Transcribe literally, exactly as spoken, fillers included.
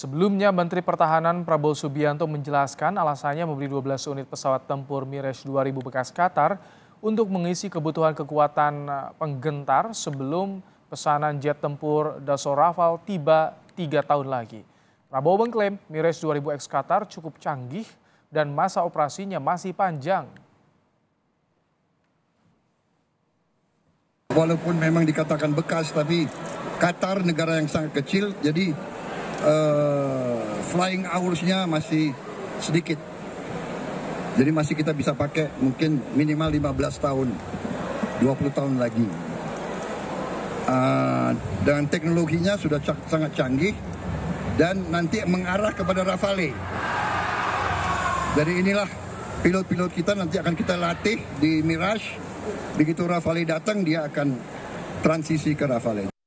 Sebelumnya, Menteri Pertahanan Prabowo Subianto menjelaskan alasannya membeli dua belas unit pesawat tempur Mirage dua ribu bekas Qatar untuk mengisi kebutuhan kekuatan penggentar sebelum pesanan jet tempur Dassault Rafale tiba tiga tahun lagi. Prabowo mengklaim Mirage dua ribu X Qatar cukup canggih dan masa operasinya masih panjang. Walaupun memang dikatakan bekas, tapi Qatar negara yang sangat kecil, jadi uh, flying hours-nya masih sedikit. Jadi masih kita bisa pakai mungkin minimal lima belas tahun, dua puluh tahun lagi. Uh, dan teknologinya sudah sangat canggih dan nanti mengarah kepada Rafale. Dari inilah pilot-pilot kita nanti akan kita latih di Mirage. Begitu Rafale datang, dia akan transisi ke Rafale.